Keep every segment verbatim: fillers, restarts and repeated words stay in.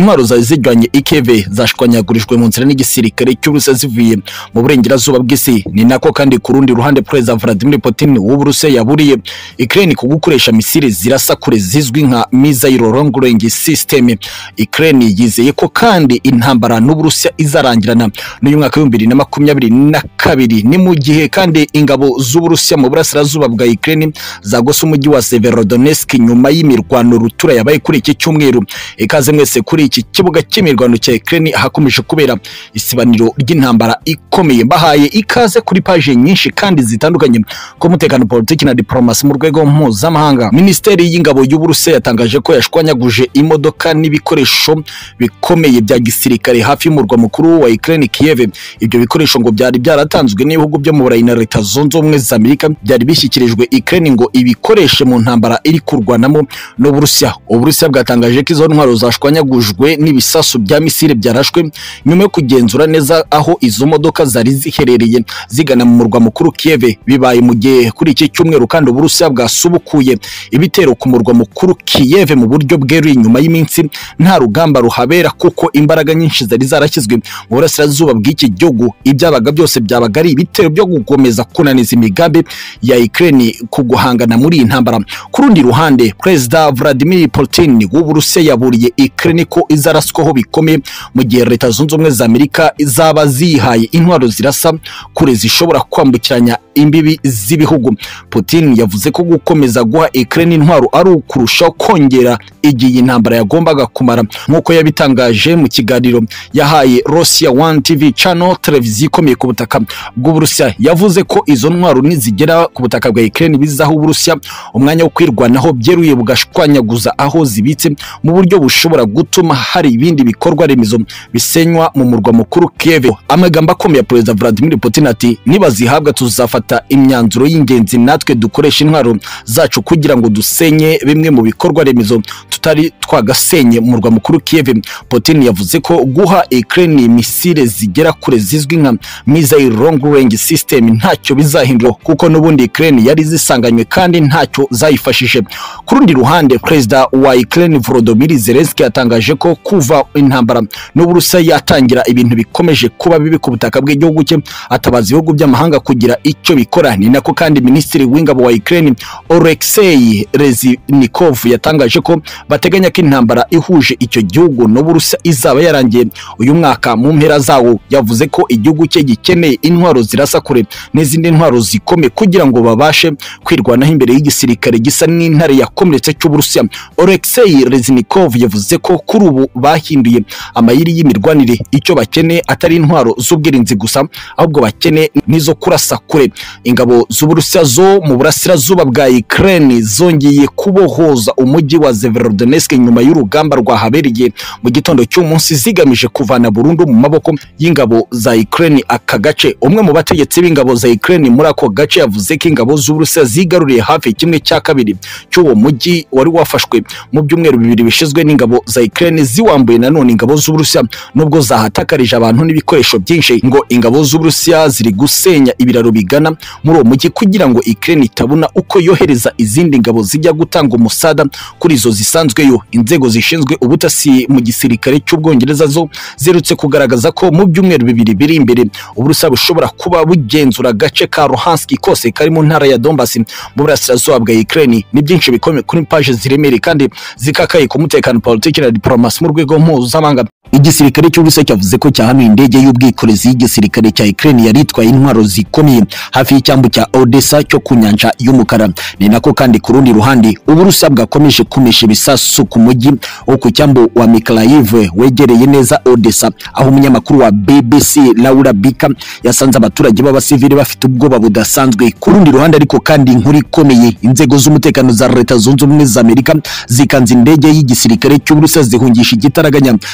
intwaro za zijyanye i Kiev zashwanyagurijwe mu nzira n'igisirikare cy'Uburusiya zivuye mu burengerazuba bw'isi. Ni nako kandi ku rundi ruhande President Vladimir Putin w'Uburusiya yaburiye Ukraine ku gukoresha misile zirasa kure zizwi nka missile long range system. Ukraine yizeye ko kandi intambara n'Uburusiya izarangirana n'uyu mwaka wa bibiri na makumyabiri na kabiri. Ni mu gihe kandi ingabo z'Uburusiya mu burasirazuba bwa Ukraine zagose umujyi wa Severodonetsk nyuma y'imirwano rutura yabaye kuri iki cyumweru. Ikaze mwese kuri iki kibuga cy'imirwano cya Ukraine hakomeje kubera isibaniro ry'intambara ikomeye. Bahaye ikaze kuri page nyinshi kandi zitandukanye ko umutekano, politiki na diplomasi mu rwego mpuzamahanga. Ministeri y'ingabo y'Uburusiya yatangaje ko yashwanyaguje imodoka n'ibikoresho bikomeye bya gisirikare hafi y'umurwa mukuru wa Ukraine Kiev. Ibyo bikoresho ngo byari byaratanzwe n'ibihugu byo mu Burayi na Leta Zunze Ubumwe za Amerika, byari bishyikirijwe Ukraine ngo ibikoreshe mu ntambara iri kurwanamo n'Uburusiya. Uburusiya bwatangaje ko izo ntwaro zashwanyagujwe n'ibisasu bya misile byarashwe nyuma yo kugenzura neza aho izo modoka zari ziherereye zigana mu murwa mukuru Kiev. Bibaye mu gihe kuri iki cyumweru kandi Uburusiya bwasubukuye ibitero ku murwa mukuru Kiev mu buryo bweruye nyuma y'iminsi nta rugamba ruhabera, kuko imbaraga nyinshi zari zarashyizwe mu burasirazuba bw'iki gihugu. Ibyabaga byose byabaga ari ibitero byo gukomeza kunaniza imigambi ya Ukraine ku guhangana muri iyi ntambara. Ku rundi ruhande President Vladimir Putin w'Uburusiya yaburiye Ukraine ko izaraswaho bikomeye mu gihe Leta Zunze Ubumwe za Amerika zaba zihaye intwaro zirasa kure zishobora kwambukiranya imbibi z'ibihugu. Putin yavuze ko gukomeza guha Ukraine intwaro ari ukurushaho kongera igihe intambara yagombaga kumara, nk'uko yabitangaje mu kiganiro yahaye Russia One T V channel, televiziyo ikomeye ku butaka bw'Uburusiya. Yavuze ko izo ntwaro nizigera ku butaka bwa Ukraine bizaho Uburusiya umwanya wo kwirwanaho byeruye bugashwanyaguza aho zibitse mu buryo bushobora gutuma hari ibindi bikorwa remezo bisenywa mu murwa mukuru Kiev. Amagambo akomeye ya President Vladimir Putin ati nibazihabwa tuzafata imyanzuro y'ingenzi natwe dukoresha intwaro zacu kugira ngo dusenye bimwe mu bikorwa remezo tutari twagasenye mu murwa mukuru Kiev. Putin yavuze ko guha Ukraine misile zigera kure zizwi nka missile long range system ntacyo bizahindura, kuko n'ubundi Ukraine yari zisanganywe kandi ntacyo zayifashije. Ku rundi ruhande President wa Ukraine Volodymyr Zelensky yatangaje ko kuva intambara n'Uburusiya yatangira ibintu bikomeje kuba bibi ku butaka bw'igihugu cye, atabaza ibihugu by'amahanga kugira icyo bikora. Ni nako kandi Minisitiri w'ingabo wa Ukraine Oleksiy Reznikov yatangaje ko bateganya ko intambara ihuje icyo gihugu n'Uburusiya izaba yarangiye uyu mwaka mu mpera zawo. Yavuze ko igihugu cye gikeneye intwaro zirasa kure n'izindi ntwaro zikomeye kugira ngo babashe kwirwanaho imbere y'igisirikare gisa n'intare yakomeretse cy'Uburusiya. Oleksiy Reznikov yavuze ko kuri ubu bahinduye amayiri y'imirwanire, icyo bakeneye atari intwaro z'ubwirinzi gusa ahubwo bakeneye nizo kurasa kure. Ingabo z'Uburusiya zo mu burasirazuba bwa Ukraine zongeye kubohoza umujyi wa Severodonetsk nyuma y'urugamba rwahabereye mu gitondo cy'umunsi, zigamije kuvana burundu mu maboko y'ingabo za Ukraine aka gace. Umwe mu bategetsi b'ingabo za Ukraine muri ako gace yavuze ko ingabo z'Uburusiya zigaruriye hafi kimwe cya kabiri cy'uwo mujyi wari wafashwe mu byumweru bibiri bishizwe n'ingabo za Ukraine ziwambuye nanone ingabo z'Uburusiya, nubwo zahatakarije abantu n'ibikoresho byinshi. Ngo ingabo z'Uburusiya ziri gusenya ibiraro bigana muri uwo mujyi kugira ngo Ukraine itabona uko yohereza izindi ngabo zijya gutanga umusada kuri izo zisanzweyo. Inzego zishinzwe ubutasi mu gisirikare cy'Ubwongereza zo zerutse kugaragaza ko mu byumweru bibiri biri imbere Uburusiya bushobora kuba bugenzura agace ka Luhansk kose kari mu ntara ya Donbas mu burasirazuba bwa Ukraine. Ni byinshi bikomeye kuri page ziremere kandi zikakaye ku mutekano, politiki na diplomasi mu rwego mpuzamahanga. Igisirikare cy'Uburusiya cyavuze ko cyahanuye indege y'ubwikorezi y'igisirikare cya Ukraine yari itwaye intwaro zikomeye hafi y'icyambu cya Odessa cyo ku nyanja y'umukara. Ni nako kandi ku rundi ruhande Uburusiya bwakomeje kumesha ibisasu ku mujyi wo ku cyambu wa Mykolaiv wegereye neza Odessa, aho umunyamakuru wa B B C Laura Bika yasanze abaturage b'abasivili bafite ubwoba budasanzwe. Ku rundi ruhande ariko kandi inkuru ikomeye, inzego z'umutekano za Leta Zunze Ubumwe za Amerika zikanze indege y'igisirikare cy'Uburusiya zihungisha igitaraganya President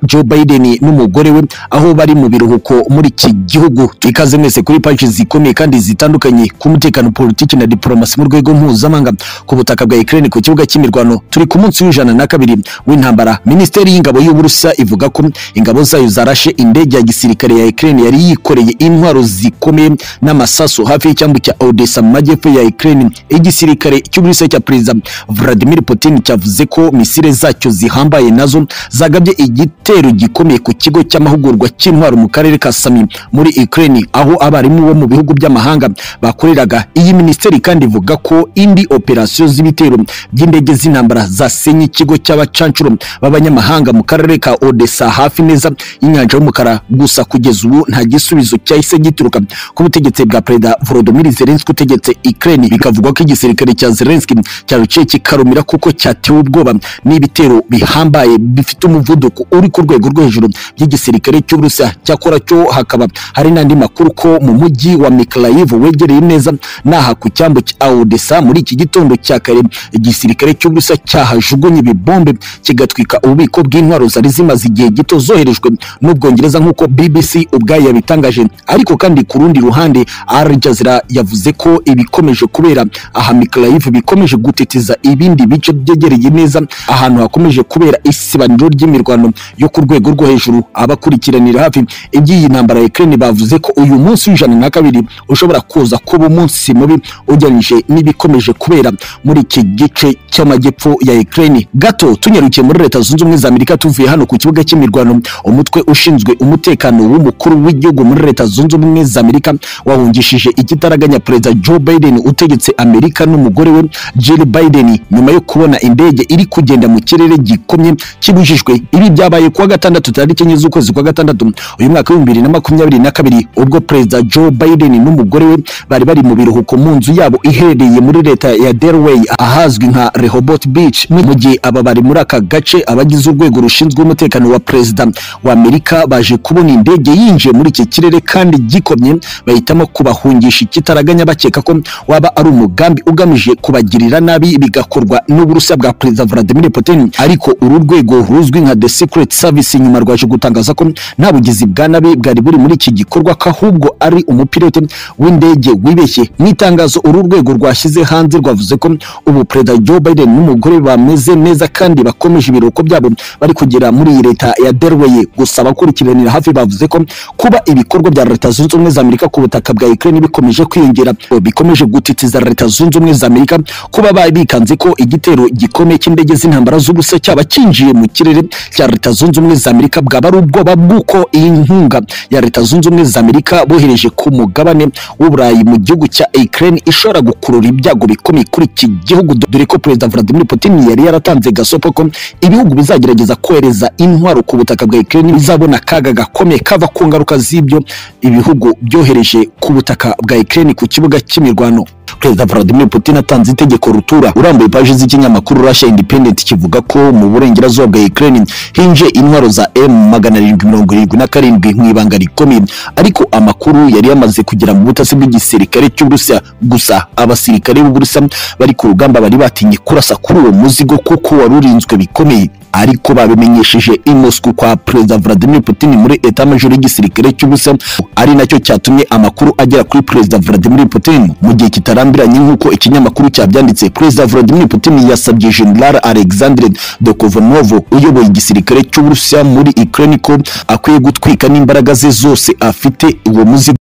Joe Biden n'umugore we aho bari mu biruhuko muri iki gihugu. Ikaze mwese kuri page zikomeye kandi zitandukanye ku mutekano, politiki na diplomasi mu rwego mpuzamahanga ku butaka bwa Ukraine ku kibuga cy'imirwano. Turi ku munsi w'ijana na kabiri w'intambara. Minisiteri y'ingabo y'Uburusiya ivuga ko ingabo zayo zarashe indege ya gisirikare ya Ukraine yari yikoreye intwaro zikomeye n'amasasu hafi y'icyambu cya Odessa mu majyepfo ya Ukraine. Igisirikare cy'Uburusiya cya President Vladimir Putin cyavuze ko misile zacyo zihambaye nazo zagabye igitero gikomeye ku kigo cy'amahugurwa cy'intwaro mu karere ka Sami muri Ukraine, aho abarimu bo mu bihugu by'amahanga bakoreraga. Iyi minisiteri kandi ivuga ko indi operation z'ibitero by'indege z'intambara zasenye ikigo cy'abacancuro b'abanyamahanga mu karere ka Odessa hafi neza y'inyanja y'umukara. Gusa kugeza ubu nta gisubizo cyahise gituruka ku butegetsi bwa President Volodymyr Zelensky utegetse Ukraine. Bikavugwa ko igisirikare cya Zelensky cyaruciye kikarumira kuko cyatewe ubwoba n'ibitero bihambaye bifite umuvuduko uri ku rwego rwo hejuru by'igisirikare cy'Uburusiya. Cyakora cyo hakaba hari n'andi makuru ko mu mujyi wa Mykolaiv wegereye neza naha ku cyambu cya Odessa muri iki gitondo cya kare igisirikare cy'Uburusiya cyahajugunye ibibombe kigatwika ububiko bw'intwaro zari zimaze igihe gito zoherejwe n'Ubwongereza nk'uko B B C ubwayo yabitangaje. Ariko kandi ku rundi ruhande Al Jazeera yavuze ko ibikomeje kubera aha Mykolaiv bikomeje gutitiza ibindi bice byegereye neza ahantu hakomeje kubera isibaniro ry'imirwano yo ku rwego rwo hejuru. Abakurikiranira hafi iby'iyi ntambara ya Ukraine bavuze ko uyu munsi w'ijana na kabiri ushobora kuza kuba umunsi mubi ugereranije n'ibikomeje kubera muri iki gice cy'amajyepfo ya Ukraine. Gato tunyarukiye muri Leta Zunze Ubumwe za Amerika tuvuye hano ku kibuga cy'imirwano, umutwe ushinzwe umutekano w'umukuru w'igihugu muri Leta Zunze Ubumwe za Amerika wahungishije igitaraganya President Joe Biden utegetse Amerika n'umugore we Jill Biden nyuma yo kubona indege iri kugenda mu kirere gikomye kibujijwe. Ibi byabaye kuwa gatandatu tariki enye z'ukwezi kwa gatandatu uyu mwaka wa bibiri na makumyabiri na kabiri ubwo President Joe Biden n'umugore we bari bari mu biruhuko mu nzu yabo iherereye muri leta ya Delaware ahazwi nka Rehoboth Beach. Mu gihe aba bari muri aka gace, abagize urwego rushinzwe umutekano wa President wa Amerika baje kubona indege yinjiye muri iki kirere kandi gikomye, bahitamo kubahungisha ikitaraganya bakeka ko waba ari umugambi ugamije kubagirira nabi bigakorwa n'Uburusiya bwa President Vladimir Putin. Ariko uru rwego ruzwi nka The Secret Service nyuma rwaje gutangaza ko nta bugizi bwa nabi bwari buri muri iki gikorwa, ahubwo ari umupilote w'indege wibeshye. Mu itangazo uru rwego rwashyize hanze rwavuze ko ubu President Joe Biden n'umugore bameze neza kandi bakomeje ibiruhuko byabo bari kugera muri iyi leta ya Delaware. Gusa abakurikiranira hafi bavuze ko kuba ibikorwa bya Leta Zunze Ubumwe za Amerika ku butaka bwa Ukraine bikomeje kwiyongera bikomeje gutitiza Leta Zunze Ubumwe za Amerika, kuba babikanze ko igitero gikomeye cy'indege z'intambara z'Uburusiya cyaba kinjiye mu kirere cya Leta Zunze Ubumwe za Amerika bwaba ari ubwoba bw'uko iyi nkunga ya Leta Zunze Ubumwe za Amerika bohereje ku mugabane w'Uburayi mu gihugu cya Ukraine ishobora gukurura ibyago bikomeye kuri iki gihugu, dore ko President Vladimir Putin yari yaratanze gasopo ko ibihugu bizagerageza kohereza intwaro ku butaka bwa Ukraine bizabona kaga gakomeye kava ku ngaruka z'ibyo ibihugu byohereje ku butaka bwa Ukraine ku kibuga cy'imirwano. President Vladimir Putin atanze itegeko rutura. Urambuye page z'ikinyamakuru Russia Independent kivuga ko mu burengerazuba bwa Ukraine hinje intwaro za M magana arindwi mirongo irindwi na karindwi mwibanga rikomeye, ariko amakuru yari yamaze kugera mu butasi bw'igisirikare cy'Uburusiya. Gusa abasirikare b'Uburusiya bari ku rugamba bari batinye kurasa kuri uwo muzigo kuko warurinzwe bikomeye, ariko babimenyesheje i Moscow kwa President Vladimir Putin muri etat major y'igisirikare cy'Uburusiya, ari nacyo cyatumye amakuru agera kuri President Vladimir Putin mu gihe kitarambiranye nk'uko ikinyamakuru cyabyanditse. President Vladimir Putin yasabye General Alexander Dokovanov uyoboye igisirikare cy'Uburusiya muri Ukraine ko akwiye gutwika n'imbaraga ze zose afite uwo muzigo